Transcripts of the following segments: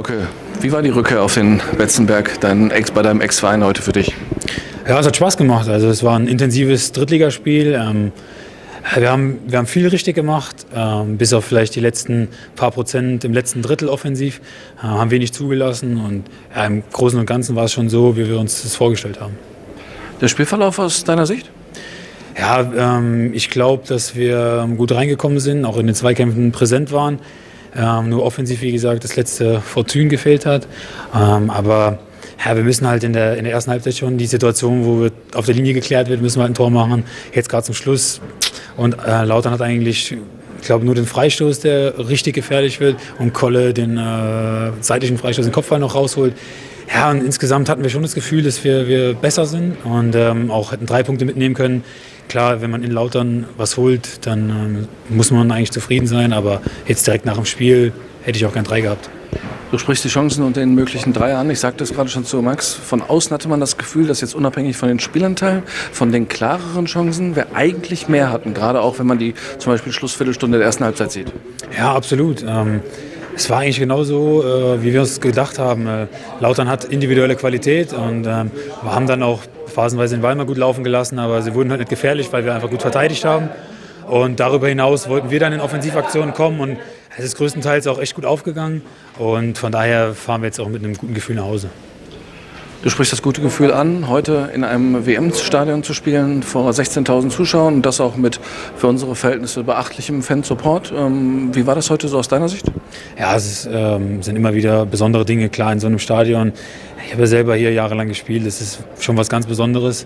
Funke, wie war die Rückkehr auf den Betzenberg bei deinem Ex-Verein heute für dich? Ja, es hat Spaß gemacht. Also es war ein intensives Drittligaspiel. Wir haben viel richtig gemacht, bis auf vielleicht die letzten paar Prozent im letzten Drittel offensiv. Haben wenig zugelassen und im Großen und Ganzen war es schon so, wie wir uns das vorgestellt haben. Der Spielverlauf aus deiner Sicht? Ja, ich glaube, dass wir gut reingekommen sind, auch in den Zweikämpfen präsent waren. Nur offensiv, wie gesagt, das letzte Fortune gefehlt hat. Aber ja, wir müssen halt in der ersten Halbzeit schon die Situation, wo wir auf der Linie geklärt wird, müssen wir halt ein Tor machen. Jetzt gerade zum Schluss. Und Lautern hat eigentlich, ich glaube, nur den Freistoß, der richtig gefährlich wird. Und Kolle den seitlichen Freistoß, den Kopfball noch rausholt. Ja, und insgesamt hatten wir schon das Gefühl, dass wir besser sind und auch hätten 3 Punkte mitnehmen können. Klar, wenn man in Lautern was holt, dann muss man eigentlich zufrieden sein. Aber jetzt direkt nach dem Spiel hätte ich auch gern 3 gehabt. Du sprichst die Chancen und den möglichen Dreier an. Ich sagte es gerade schon zu Max. Von außen hatte man das Gefühl, dass jetzt unabhängig von den Spielanteilen, von den klareren Chancen, wir eigentlich mehr hatten. Gerade auch, wenn man die zum Beispiel Schlussviertelstunde der ersten Halbzeit sieht. Ja, absolut. Es war eigentlich genauso, wie wir uns gedacht haben. Lautern hat individuelle Qualität und wir haben dann auch phasenweise den Ball mal gut laufen gelassen, aber sie wurden halt nicht gefährlich, weil wir einfach gut verteidigt haben. Und darüber hinaus wollten wir dann in Offensivaktionen kommen und es ist größtenteils auch echt gut aufgegangen. Und von daher fahren wir jetzt auch mit einem guten Gefühl nach Hause. Du sprichst das gute Gefühl an, heute in einem WM-Stadion zu spielen vor 16.000 Zuschauern und das auch mit für unsere Verhältnisse beachtlichem Fansupport. Wie war das heute so aus deiner Sicht? Ja, es sind immer wieder besondere Dinge, klar, in so einem Stadion. Ich habe ja selber hier jahrelang gespielt, das ist schon was ganz Besonderes.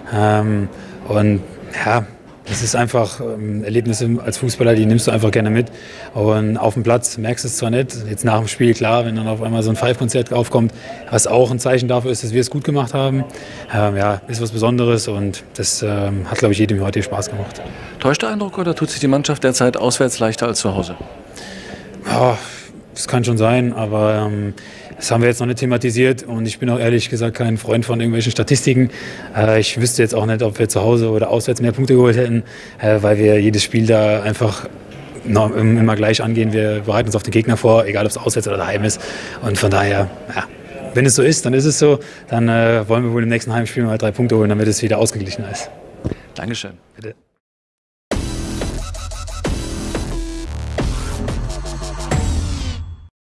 Und ja, das ist einfach Erlebnisse als Fußballer, die nimmst du einfach gerne mit. Und auf dem Platz merkst du es zwar nicht, jetzt nach dem Spiel, klar, wenn dann auf einmal so ein Five-Konzert aufkommt, was auch ein Zeichen dafür ist, dass wir es gut gemacht haben. Ja, ist was Besonderes und das hat, glaube ich, jedem heute Spaß gemacht. Täuscht der Eindruck oder tut sich die Mannschaft derzeit auswärts leichter als zu Hause? Ja, das kann schon sein, aber das haben wir jetzt noch nicht thematisiert und ich bin auch ehrlich gesagt kein Freund von irgendwelchen Statistiken. Ich wüsste jetzt auch nicht, ob wir zu Hause oder auswärts mehr Punkte geholt hätten, weil wir jedes Spiel da einfach immer gleich angehen. Wir bereiten uns auf den Gegner vor, egal ob es auswärts oder daheim ist. Und von daher, ja, wenn es so ist, dann ist es so. Dann wollen wir wohl im nächsten Heimspiel mal 3 Punkte holen, damit es wieder ausgeglichen ist. Dankeschön. Bitte.